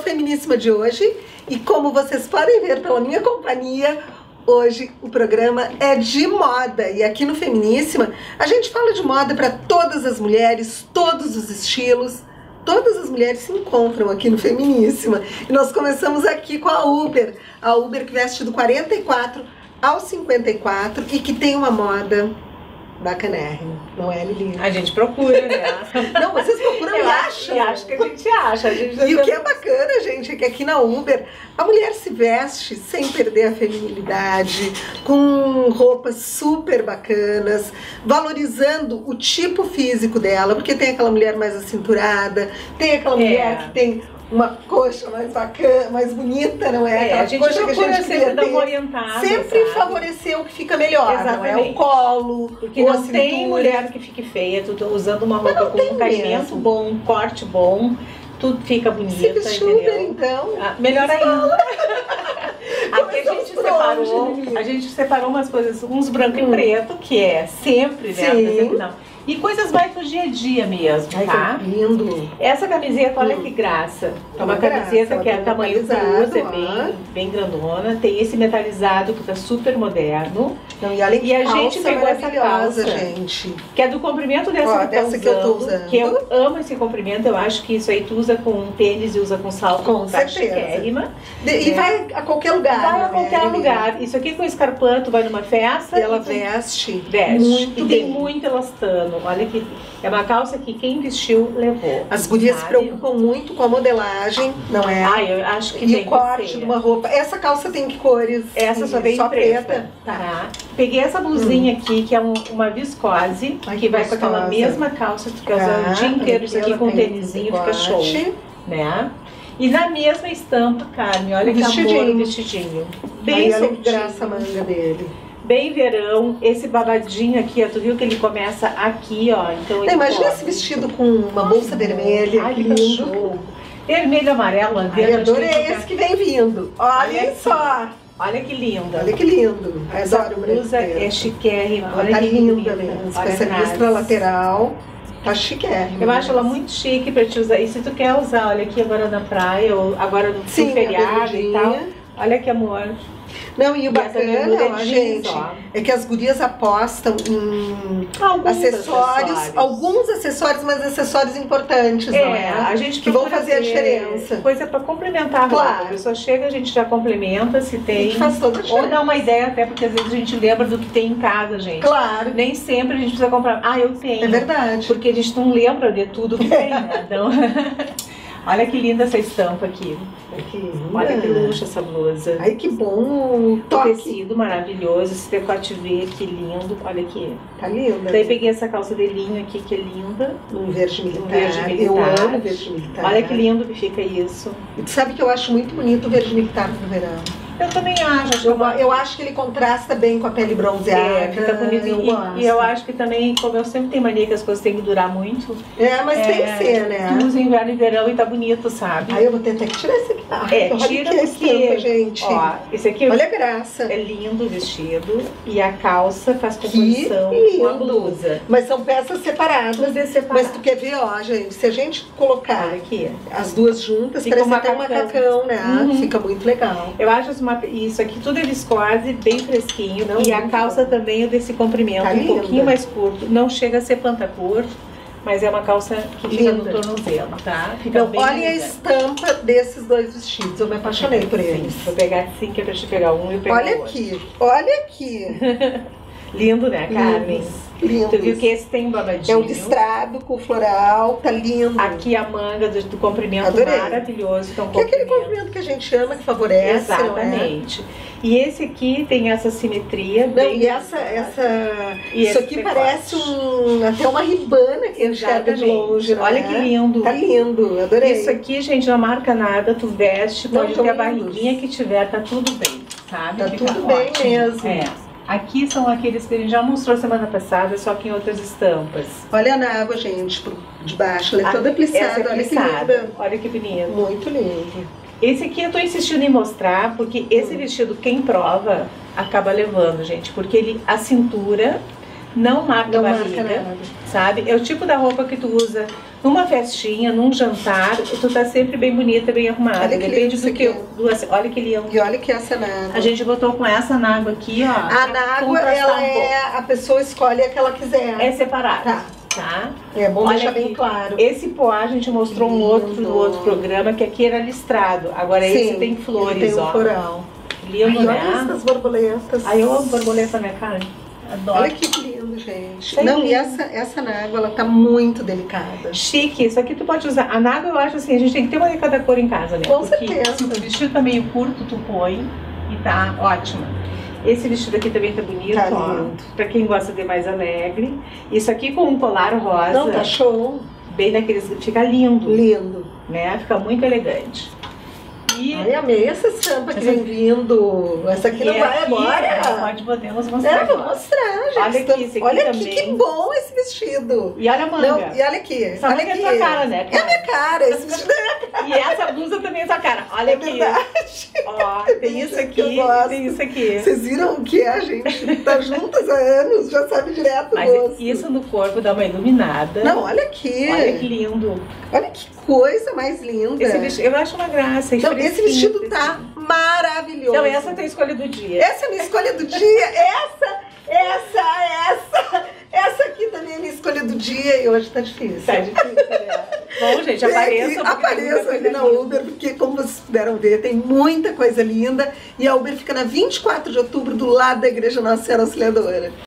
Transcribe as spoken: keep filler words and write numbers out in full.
Feminíssima de hoje e como vocês podem ver pela minha companhia, hoje o programa é de moda e aqui no Feminíssima a gente fala de moda para todas as mulheres, todos os estilos. Todas as mulheres se encontram aqui no Feminíssima e nós começamos aqui com a Uber, a Uber que veste do quarenta e quatro ao cinquenta e quatro e que tem uma moda bacanérrima, não é, Lili? A gente procura, né? Não, vocês procuram e acham. E acho que a gente acha. A gente E o que é bacana, gente, é que aqui na Uber a mulher se veste sem perder a feminilidade, com roupas super bacanas, valorizando o tipo físico dela, porque tem aquela mulher mais acinturada, tem aquela É. mulher que tem uma coxa mais bacana, mais bonita, não é? É, Aquela a gente coxa procura que a gente sempre queria dar ter. uma orientada, Sempre sabe? favorecer o que fica melhor, não é? Exatamente. O colo, Porque ou a não tem cintura. mulher que fique feia, tu tá usando uma Mas roupa não com tem um caimento mesmo. bom, um corte bom, tudo fica Se bonita, vestir Uber, entendeu? então. Ah, melhor ainda. Aqui a Começamos gente por separou, onde, Lili? a gente separou umas coisas, uns branco Hum. e preto, que é sempre, né? Sim. Mas sempre não. E coisas mais pro dia a dia mesmo, Ai, tá? que lindo. Essa camiseta, olha Hum. que graça. É uma Uma graça, camiseta ela que é tem tamanho metalizado, plus, é ó. bem, bem grandona. Tem esse metalizado que tá super moderno. Não, e olha que E a calça gente pegou essa maravilhosa, calça. gente. Que é do comprimento dessa, Ó, que, dessa tá que eu tô usando, usando. que eu amo esse comprimento. Eu acho que isso aí tu usa com tênis e usa com salto. Com tá certeza. chiquérrima. De- e É. vai a qualquer lugar. Vai a né, qualquer Lili? lugar. Isso aqui com escarpão, tu vai numa festa E ela e tu veste, veste. muito e bem. tem muito elastano. Olha que é uma calça que quem vestiu levou. As gurias se sabe? preocupam muito com a modelagem, não é? Ah, eu acho que e tem o corte que ser. de uma roupa. Essa calça tem que cores? Essa só vem só preta. preta. Tá. Peguei essa blusinha aqui, que é um- uma viscose, Ai, que que vai com aquela gostosa. mesma calça, tu quer usar Tá, o dia inteiro isso aqui ela com tem tênisinho, decote. fica show, né? E na mesma estampa, Carmen, olha O que amor, vestidinho. o vestidinho. Bem Bem olha que soltinho, graça a manga dele. bem verão, esse babadinho aqui, ó, tu viu que ele começa aqui, ó, então ele Não, imagina corta. esse vestido com uma bolsa vermelha, Ai, que fica lindo. show. Vermelho, amarelo, Ai, verde, adorei acho que esse que vem vindo. Olha Olha aqui. só. Olha que linda. Olha que lindo. Essa Adoro o blusa branco. é chiquérrima. Ela Olha tá que linda bonita. mesmo. Com Olha essa a listra Nas. lateral. Tá chiquérrima. Eu acho ela muito chique pra te usar. E se tu quer usar, olha aqui agora na praia, ou agora no Sim, feriado e tal. bermudinha. Olha que amor. Não, e o E essa bermuda bacana, é ó, jeans, gente, ó. é que as gurias apostam em Alguns acessórios, alguns acessórios, mas acessórios importantes, É, não é? a gente que vão procura fazer a ter diferença. Coisa pra complementar a roupa. Claro. A pessoa chega, a gente já complementa se E tem. que faz toda a Ou diferença. dá uma ideia, até porque às vezes a gente lembra do que tem em casa, gente. Claro, Nem sempre a gente precisa comprar. Ah, eu tenho. é verdade. Porque a gente não lembra de tudo que tem, né? Então, olha que linda essa estampa aqui. Que linda. Olha que luxo essa blusa. Ai, que bom o O toque. tecido maravilhoso, esse decote V, que lindo. Olha aqui. Tá linda. Daí peguei essa calça de linho aqui, que é linda. Um verde militar. verde Eu militar. amo verde militar. Olha que lindo que fica isso. E tu sabe que eu acho muito bonito o verde militar no verão. Eu também acho. acho que é Eu, uma- eu acho que ele contrasta bem com a pele bronzeada. É, fica bonito. Eu E, gosto. e eu acho que também, como eu sempre tenho mania que as coisas têm que durar muito. É, mas tem é, que ser, né? Tu usa inverno e verão e tá bonito, sabe? Aí eu vou ter até que tirar esse aqui. Ai, É, olha tira que porque- estampa, gente. Ó, esse aqui Olha a graça. é lindo o vestido e a calça faz Que composição com a lindo. blusa. Mas são peças separadas. Blusa é separada. Mas tu quer ver, ó, gente, se a gente colocar Olha aqui. as duas juntas, Fica parece um até um macacão. macacão, né? Uhum. Fica muito legal. Eu acho uma- isso aqui tudo é viscose, bem fresquinho. Não, e a muito calça bom. também é desse comprimento, Tá um linda. pouquinho mais curto. Não chega a ser pantacor, mas é uma calça que fica Linda. no tornozelo, tá? Fica Então, bem olha a elegante. estampa desses dois vestidos. Eu me apaixonei por Sim, eles. vou pegar assim, que é pra te pegar um e eu pegar o Olha outro. aqui, olha aqui. Lindo, né, Carmen? Lindos. Tu viu que esse tem um É babadinho. um listrado com floral, tá lindo. Aqui a manga do, do comprimento Adorei. maravilhoso. Então, Que é aquele comprimento que a gente ama, que favorece, não é? Exatamente. E esse aqui tem essa simetria. Não, bem- e essa, essa, E isso esse aqui decote. parece um, até uma ribana que enxerga de Exatamente. longe, não Olha é? que lindo. Tá lindo, adorei. Isso aqui, gente, não marca nada, tu veste, Não, pode tão ter a lindos. barriguinha que tiver, tá tudo bem, sabe? Tá Fica tudo bem ótimo. mesmo. É. Aqui são aqueles que a gente já mostrou semana passada, só que em outras estampas. Olha a água, gente, por debaixo. Ela é Ah, toda essa plissada, é olha que plissada. linda. Olha que bonito. Muito lindo. Esse aqui eu tô insistindo em mostrar, porque esse Hum. vestido, quem prova, acaba levando, gente. Porque ele, a cintura não marca Não a marca barriga, nada. sabe? É o tipo da roupa que tu usa numa festinha, num jantar, tu tá sempre bem bonita, bem arrumada. Olha que Depende lindo do que isso eu, do, assim, olha que lindo. E olha que essa nágua. A gente botou com essa nágua aqui, ó. A nágua, ela é, a pessoa escolhe a que ela quiser. É separada. Tá. Tá? É bom Olha deixar aqui, bem claro. Esse poá a gente mostrou um outro no outro programa, que aqui era listrado. Agora Sim, esse tem flores, ele tem um ó. Floral. Lindo, Ai, né? olha essas borboletas. Aí eu amo borboleta na minha cara. Adoro. Olha que lindo, gente. Sei Não, lindo. e essa, essa nágua, ela tá muito delicada. Chique, isso aqui tu pode usar. A nágua eu acho assim, a gente tem que ter uma de cada cor em casa, né? Com Porque certeza. se o vestido tá meio curto, tu põe e tá ótima. Esse vestido aqui também tá bonito, Tá ó. lindo. Pra quem gosta de mais alegre. Isso aqui com um colar rosa. Não, tá show. Bem daqueles. Fica lindo. Lindo. Né? Fica muito elegante. E, Ai, amei essa estampa que Essa- vem vindo. Essa aqui e não vai aqui, agora. Pode, podemos mostrar. É, vou agora. mostrar, gente. Olha aqui, esse aqui olha aqui, também. que bom esse vestido. E olha a manga. Não, e olha aqui. Essa olha manga é aqui. tua cara, né, É a minha cara, esse vestido é minha cara. E essa blusa também é tua cara. Olha É aqui. verdade. Ó, tem isso aqui, que eu gosto. tem isso aqui. Vocês viram o que é, gente? Tá juntas há anos, já sabe direto o Mas gosto. isso no corpo dá uma iluminada. Não, olha aqui. Olha que lindo. Olha que coisa mais linda. Esse vestido, eu acho uma graça. Não, esse fresquinho, vestido fresquinho. tá maravilhoso. Então essa é a tua escolha do dia. Essa é a minha escolha do dia. Essa, essa, essa. Essa aqui também é a minha escolha do dia e hoje tá difícil. Tá difícil, né? Bom, gente, Vem apareça. aqui, porque tem muita apareça aqui coisa na linda. Uber, porque como vocês puderam ver, tem muita coisa linda. E a Uber fica na vinte e quatro de outubro, do lado da Igreja Nossa Senhora Auxiliadora.